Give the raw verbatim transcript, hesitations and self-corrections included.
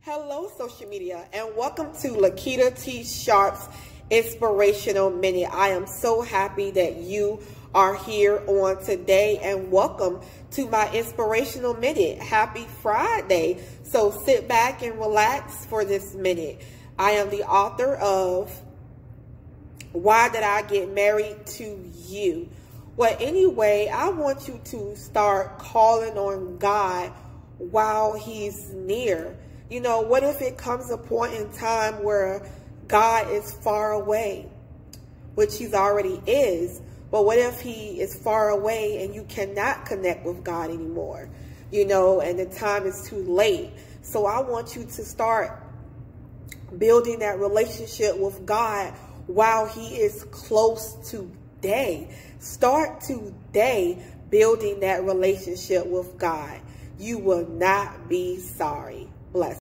Hello, social media, and welcome to Lakita T. Sharp's Inspirational Minute. I am so happy that you are here on today, and welcome to my Inspirational Minute. Happy Friday. So sit back and relax for this minute. I am the author of Why Did I Get Married to You? Well, anyway, I want you to start calling on God while He's near. You know, what if it comes a point in time where God is far away, which He's already is, but what if He is far away and you cannot connect with God anymore, you know, and the time is too late? So I want you to start building that relationship with God while He is close today. Start today building that relationship with God. You will not be sorry. Bless.